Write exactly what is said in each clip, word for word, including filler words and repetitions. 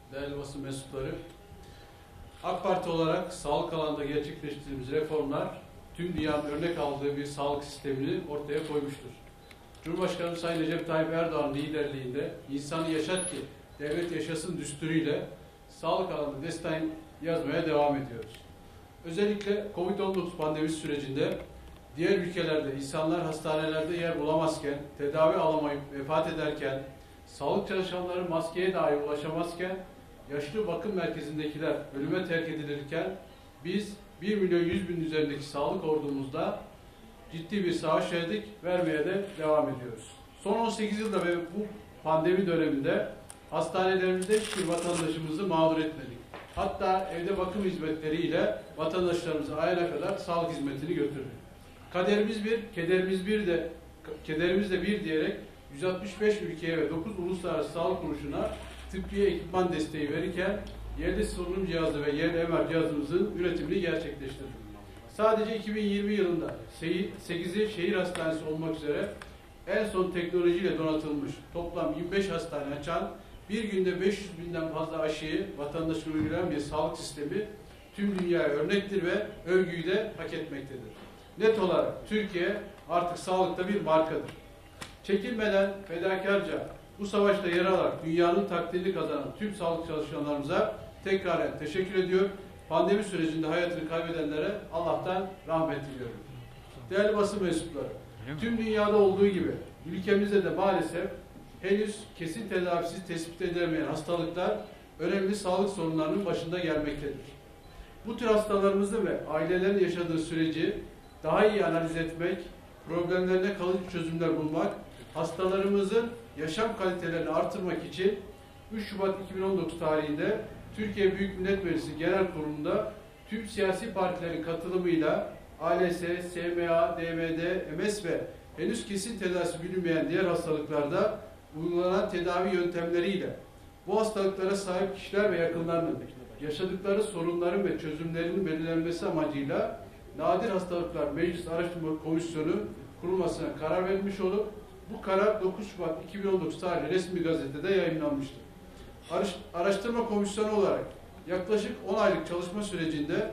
değerli basın mensupları, AK Parti olarak sağlık alanında gerçekleştirdiğimiz reformlar tüm dünyanın örnek aldığı bir sağlık sistemini ortaya koymuştur. Cumhurbaşkanı Sayın Recep Tayyip Erdoğan liderliğinde insanı yaşat ki devlet yaşasın düsturuyla sağlık alanında destan yazmaya devam ediyoruz. Özellikle kovid on dokuz pandemisi sürecinde diğer ülkelerde insanlar hastanelerde yer bulamazken, tedavi alamayıp vefat ederken, sağlık çalışanları maskeye dahi ulaşamazken, yaşlı bakım merkezindekiler ölüme terk edilirken biz bir milyon yüz bin üzerindeki sağlık ordumuzda ciddi bir savaş verdik, vermeye de devam ediyoruz. Son on sekiz yılda ve bu pandemi döneminde hastanelerimizde hiçbir vatandaşımızı mağdur etmedik. Hatta evde bakım hizmetleriyle vatandaşlarımıza ayına kadar sağlık hizmetini götürdük. Kaderimiz bir, kederimiz bir de kederimiz de bir diyerek yüz altmış beş ülkeye ve dokuz uluslararası sağlık kuruluşuna tıbbi ekipman desteği verirken yerli solunum cihazı ve yerli M R cihazımızın üretimini gerçekleştirdik. Sadece iki bin yirmi yılında sekizi şehir hastanesi olmak üzere en son teknolojiyle donatılmış toplam yirmi beş hastane açan, bir günde beş yüz binden fazla aşıyı vatandaşına uygulayan bir sağlık sistemi tüm dünyaya örnektir ve övgüyü de hak etmektedir. Net olarak Türkiye artık sağlıkta bir markadır. Çekinmeden, fedakarca bu savaşta yer alarak dünyanın takdirini kazanan tüm sağlık çalışanlarımıza tekrar teşekkür ediyor. Pandemi sürecinde hayatını kaybedenlere Allah'tan rahmet diliyorum. Değerli basın mensupları, tüm dünyada olduğu gibi ülkemizde de maalesef henüz kesin tedavisiz tespit edilemeyen hastalıklar önemli sağlık sorunlarının başında gelmektedir. Bu tür hastalarımızın ve ailelerin yaşadığı süreci daha iyi analiz etmek, problemlerine kalıcı çözümler bulmak, hastalarımızın yaşam kalitelerini artırmak için üç Şubat iki bin on dokuz tarihinde Türkiye Büyük Millet Meclisi Genel Kurulu'nda tüm siyasi partilerin katılımıyla A L S, S M A, D M D, M S ve henüz kesin tedavisi bilinmeyen diğer hastalıklarda uygulanan tedavi yöntemleriyle bu hastalıklara sahip kişiler ve yakınlarının yaşadıkları sorunların ve çözümlerinin belirlenmesi amacıyla Nadir Hastalıklar Meclis Araştırma Komisyonu kurulmasına karar verilmiş olup bu karar dokuz Şubat iki bin on dokuz tarihli resmi gazetede yayınlanmıştır. Araştırma komisyonu olarak yaklaşık on aylık çalışma sürecinde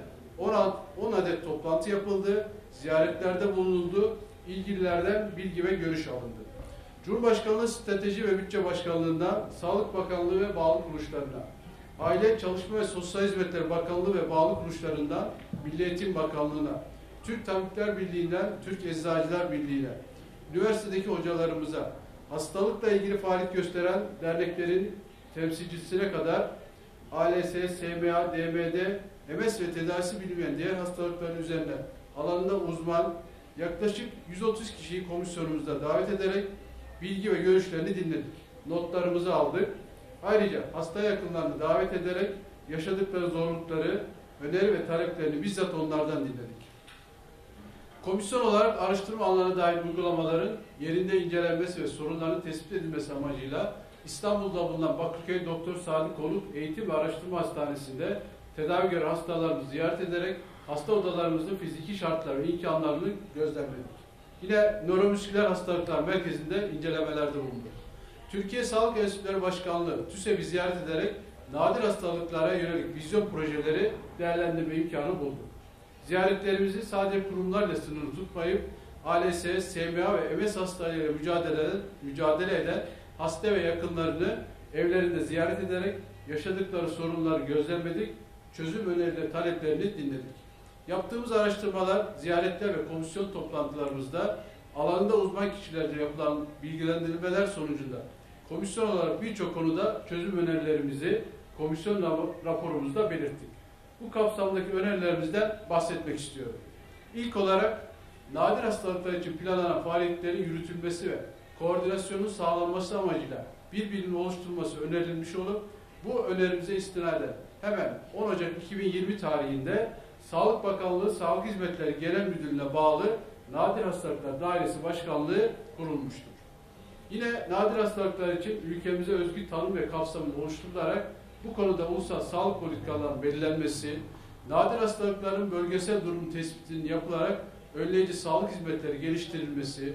on adet toplantı yapıldı, ziyaretlerde bulunuldu, ilgililerden bilgi ve görüş alındı. Cumhurbaşkanlığı Strateji ve Bütçe Başkanlığı'ndan Sağlık Bakanlığı ve bağlı kuruluşlarına, Aile, Çalışma ve Sosyal Hizmetler Bakanlığı ve bağlı kuruluşlarından Milli Eğitim Bakanlığı'na, Türk Tabipler Birliği'nden Türk Eczacılar Birliği'ne, üniversitedeki hocalarımıza, hastalıkla ilgili faaliyet gösteren derneklerin temsilcisine kadar A L S, S M A, D M D, M S ve tedavisi bilinmeyen diğer hastalıkların üzerine alanında uzman yaklaşık yüz otuz kişiyi komisyonumuzda davet ederek bilgi ve görüşlerini dinledik. Notlarımızı aldık. Ayrıca hasta yakınlarını davet ederek yaşadıkları zorlukları, öneri ve taleplerini bizzat onlardan dinledik. Komisyon olarak araştırma alanına dair uygulamaların yerinde incelenmesi ve sorunların tespit edilmesi amacıyla İstanbul'da bulunan Bakırköy Doktor Sadi Konuk Eğitim ve Araştırma Hastanesi'nde tedavi gören hastalarımızı ziyaret ederek hasta odalarımızın fiziki şartları ve imkanlarını gözlemledik. Yine Nöromüsküler Hastalıklar Merkezi'nde incelemelerde bulunduk. Türkiye Sağlık Enstitüleri Başkanlığı TÜSEV'i ziyaret ederek nadir hastalıklara yönelik vizyon projeleri değerlendirme imkanı bulduk. Ziyaretlerimizi sadece kurumlarla sınırlı tutmayıp A L S, S M A ve M S hastalığıyla mücadele, mücadele eden hasta ve yakınlarını evlerinde ziyaret ederek yaşadıkları sorunları gözlemledik, çözüm önerileri, taleplerini dinledik. Yaptığımız araştırmalar, ziyaretler ve komisyon toplantılarımızda alanında uzman kişilerce yapılan bilgilendirmeler sonucunda komisyon olarak birçok konuda çözüm önerilerimizi komisyon raporumuzda belirttik. Bu kapsamdaki önerilerimizden bahsetmek istiyorum. İlk olarak nadir hastalıklar için planlanan faaliyetlerin yürütülmesi ve koordinasyonun sağlanması amacıyla bir birim oluşturulması önerilmiş olup bu önerimize istinaden hemen on Ocak iki bin yirmi tarihinde Sağlık Bakanlığı Sağlık Hizmetleri Genel Müdürlüğü'ne bağlı Nadir Hastalıklar Dairesi Başkanlığı kurulmuştur. Yine nadir hastalıklar için ülkemize özgü tanım ve kapsamını oluşturularak bu konuda ulusal sağlık politikalarının belirlenmesi, nadir hastalıkların bölgesel durum tespitinin yapılarak önleyici sağlık hizmetleri geliştirilmesi,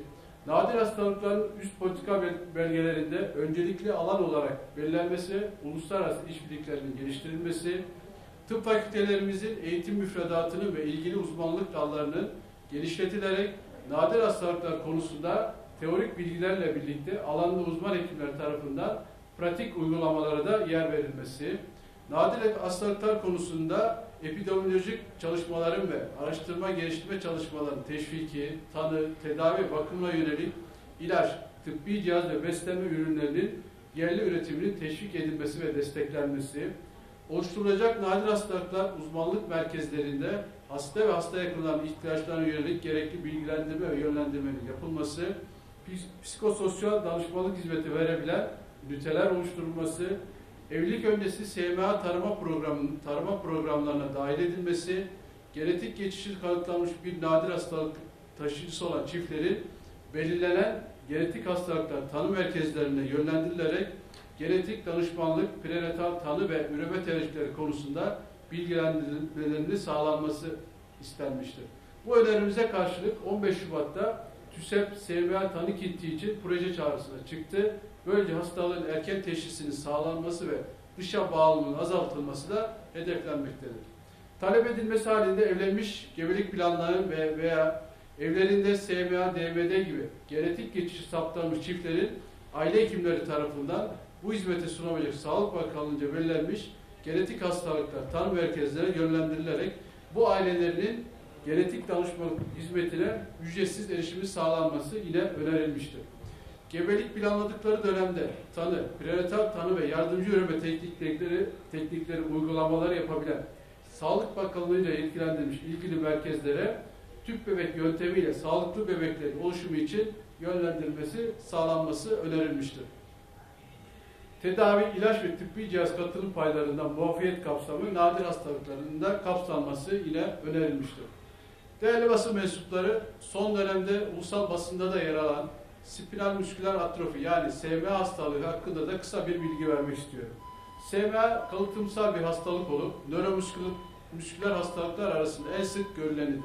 Nadir hastalıkların üst politika belgelerinde öncelikli alan olarak belirlenmesi, uluslararası işbirliklerinin geliştirilmesi, tıp fakültelerimizin eğitim müfredatının ve ilgili uzmanlık dallarının genişletilerek nadir hastalıklar konusunda teorik bilgilerle birlikte alanda uzman hekimler tarafından pratik uygulamalara da yer verilmesi, nadir hastalıklar konusunda epidemiolojik çalışmaların ve araştırma geliştirme çalışmalarının teşviki, tanı, tedavi, bakımına yönelik ilaç, tıbbi cihaz ve beslenme ürünlerinin yerli üretiminin teşvik edilmesi ve desteklenmesi, oluşturulacak nadir hastalıklar uzmanlık merkezlerinde hasta ve hasta yakınlarının ihtiyaçlarına yönelik gerekli bilgilendirme ve yönlendirmenin yapılması, psikososyal danışmanlık hizmeti verebilen üniteler oluşturulması, evlilik öncesi S M A tarama programının tarama programlarına dahil edilmesi, genetik geçişi kanıtlanmış bir nadir hastalık taşıyıcısı olan çiftlerin belirlenen genetik hastalıklar tanı merkezlerine yönlendirilerek genetik danışmanlık, prenatal tanı ve üreme tercihleri konusunda bilgilendirmelerinin sağlanması istenmiştir. Bu önerimize karşılık on beş Şubat'ta TÜSEP S M A tanı kiti için proje çağrısına çıktı. Böylece hastalığın erken teşhisinin sağlanması ve dışa bağımlılığın azaltılması da hedeflenmektedir. Talep edilmesi halinde evlenmiş gebelik planları ve veya evlerinde S M A, D M D gibi genetik geçişi saptanmış çiftlerin aile hekimleri tarafından bu hizmeti sunabilecek Sağlık Bakanlığı'nca belirlenmiş genetik hastalıklar tanı merkezlerine yönlendirilerek bu ailelerinin genetik danışmanlık hizmetine ücretsiz erişimi sağlanması yine önerilmiştir. Gebelik planladıkları dönemde tanı, prenatal tanı ve yardımcı üreme teknikleri, teknikleri uygulamaları yapabilen Sağlık Bakanlığı'nca yetkilendirilmiş ilgili merkezlere tüp bebek yöntemiyle sağlıklı bebeklerin oluşumu için yönlendirilmesi, sağlanması önerilmiştir. Tedavi, ilaç ve tıbbi cihaz katılım paylarından muafiyet kapsamı nadir hastalıklarında kapsanması yine önerilmiştir. Değerli basın mensupları, son dönemde ulusal basında da yer alan spinal musküler atrofi yani S M A hastalığı hakkında da kısa bir bilgi vermek istiyorum. S M A kalıtımsal bir hastalık olup nöromusküler hastalıklar arasında en sık görülenidir.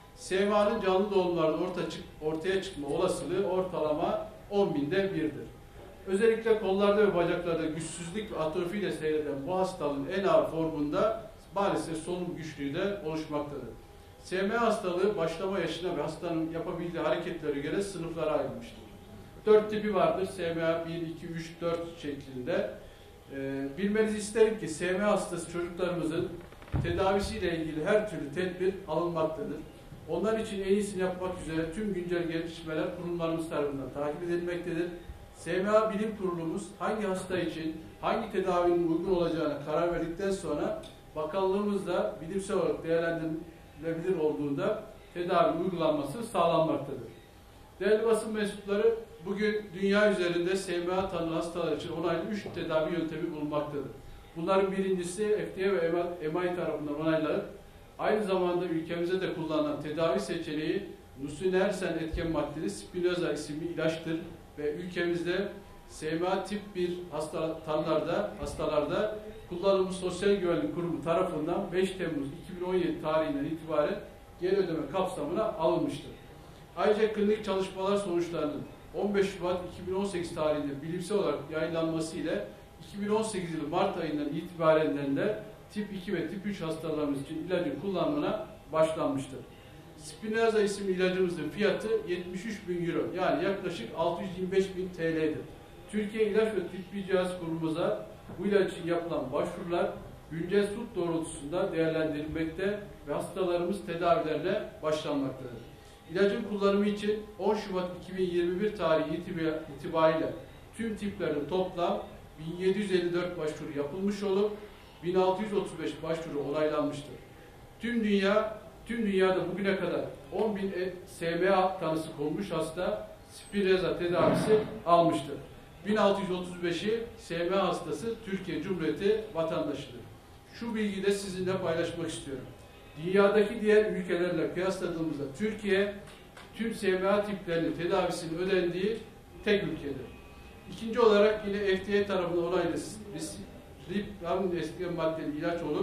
S M A'nın canlı doğumlarda orta çık, ortaya çıkma olasılığı ortalama on binde birdir. Özellikle kollarda ve bacaklarda güçsüzlük ve atrofiyle seyreden bu hastalığın en ağır formunda maalesef solunum güçlüğü de oluşmaktadır. S M A hastalığı başlama yaşına ve hastanın yapabildiği hareketlere göre sınıflara ayrılmıştır. Dört tipi vardır. S M A bir, iki, üç, dört şeklinde. Ee, bilmenizi isterim ki S M A hastası çocuklarımızın tedavisiyle ilgili her türlü tedbir alınmaktadır. Onlar için en iyisini yapmak üzere tüm güncel gelişmeler kurumlarımız tarafından takip edilmektedir. S M A Bilim Kurulumuz hangi hasta için hangi tedavinin uygun olacağına karar verdikten sonra bakanlığımızla bilimsel olarak değerlendirilebilir olduğunda tedavi uygulanması sağlanmaktadır. Değerli basın mensupları, bugün dünya üzerinde S M A tanı hastalar için onaylı üç tedavi yöntemi bulunmaktadır. Bunların birincisi F D A ve M I tarafından onaylanıp aynı zamanda ülkemizde de kullanılan tedavi seçeneği nusinersen etken maddeli Spinraza isimli ilaçtır ve ülkemizde S M A tip bir hasta, tanılarda, hastalarda kullanılmış Sosyal Güvenlik Kurumu tarafından beş Temmuz iki bin on yedi tarihinden itibaren geri ödeme kapsamına alınmıştır. Ayrıca klinik çalışmalar sonuçlarının on beş Şubat iki bin on sekiz tarihinde bilimsel olarak yayınlanması ile iki bin on sekiz yılı Mart ayından itibaren de tip iki ve tip üç hastalarımız için ilacın kullanımına başlanmıştır. Spinraza isimli ilacımızın fiyatı yetmiş üç bin euro yani yaklaşık altı yüz yirmi beş bin T L'dir. Türkiye İlaç ve Tıbbi Cihaz Kurumumuza bu ilaç için yapılan başvurular güncel süt doğrultusunda değerlendirilmekte ve hastalarımız tedavilerine başlanmaktadır. İlacın kullanımı için on Şubat iki bin yirmi bir tarihi itibariyle tüm tiplerde toplam bin yedi yüz elli dört başvuru yapılmış olup bin altı yüz otuz beş başvuru onaylanmıştır. Tüm dünya, tüm dünyada bugüne kadar on bin S M A tanısı konmuş hasta Spinraza tedavisi almıştır. bin altı yüz otuz beşi S M A hastası Türkiye Cumhuriyeti vatandaşıdır. Şu bilgiyi de sizinle paylaşmak istiyorum. Dünyadaki diğer ülkelerle kıyasladığımızda Türkiye tüm S M A tiplerinin tedavisinin ödendiği tek ülkedir. İkinci olarak yine F D A tarafından onaylı ribavirin etken maddeli ilaç olup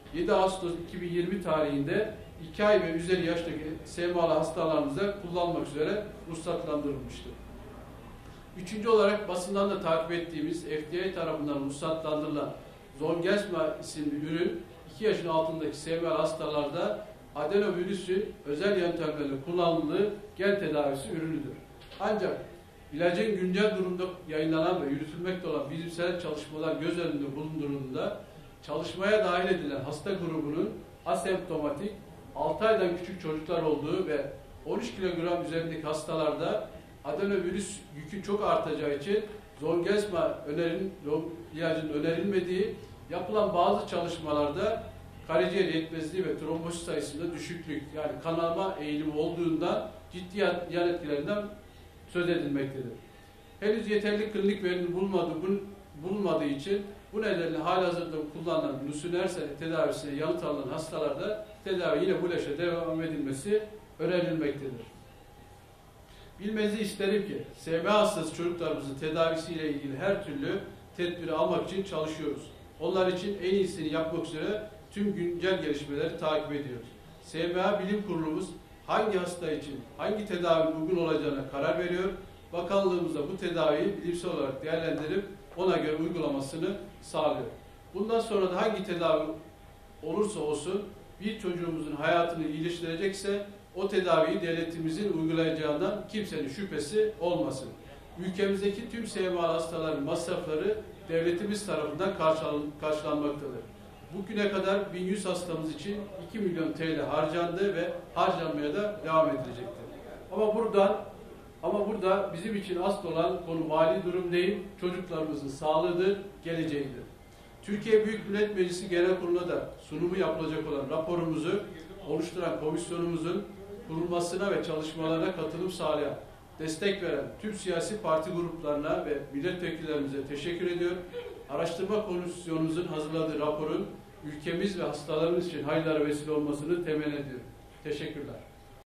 yedi Ağustos iki bin yirmi tarihinde iki ay ve üzeri yaştaki S M A'lı hastalarımıza kullanmak üzere ruhsatlandırılmıştır. Üçüncü olarak basından da takip ettiğimiz F D A tarafından ruhsatlandırılan Zolgensma isimli ürün iki yaşın altındaki S M A'lı hastalarda adenovirüsün özel yöntemlerle kullanıldığı gen tedavisi ürünüdür. Ancak ilacın güncel durumda yayınlanan ve yürütülmekte olan bilimsel çalışmalar göz önünde bulundurulduğunda çalışmaya dahil edilen hasta grubunun asemptomatik altı aydan küçük çocuklar olduğu ve on üç kilogram üzerindeki hastalarda adenovirüs yükü çok artacağı için Zolgensma önerin, ilacın önerilmediği, yapılan bazı çalışmalarda karaciğer yetmezliği ve trombosit sayısında düşüklük, yani kanama eğilimi olduğundan ciddi yan etkilerinden söz edilmektedir. Henüz yeterli klinik verim bulunmadığı, bulunmadığı için bu nedenle halihazırda kullanılan nusinersen tedavisine yanıt alınan hastalarda tedavi yine bu ilaçla devam edilmesi önerilmektedir. Bilmenizi isterim ki S M A hastası çocuklarımızın tedavisiyle ilgili her türlü tedbiri almak için çalışıyoruz. Onlar için en iyisini yapmak üzere tüm güncel gelişmeleri takip ediyoruz. S M A Bilim Kurulumuz hangi hasta için hangi tedavi uygun olacağına karar veriyor. Bakanlığımız da bu tedaviyi bilimsel olarak değerlendirip ona göre uygulamasını sağlıyor. Bundan sonra da hangi tedavi olursa olsun bir çocuğumuzun hayatını iyileştirecekse o tedaviyi devletimizin uygulayacağından kimsenin şüphesi olmasın. Ülkemizdeki tüm S M A hastaların masrafları devletimiz tarafından karşılanmaktadır. Bugüne kadar bin yüz hastamız için iki milyon T L harcandı ve harcanmaya da devam edilecektir. Ama buradan ama burada bizim için asıl olan konu mali durum değil, çocuklarımızın sağlığıdır, geleceğidir. Türkiye Büyük Millet Meclisi Genel Kurulu'na da sunumu yapılacak olan raporumuzu oluşturan komisyonumuzun kurulmasına ve çalışmalarına katılım sağlayan, destek veren tüm siyasi parti gruplarına ve milletvekillerimize teşekkür ediyor. Araştırma komisyonumuzun hazırladığı raporun ülkemiz ve hastalarımız için hayırlara vesile olmasını temenni ediyorum. Teşekkürler.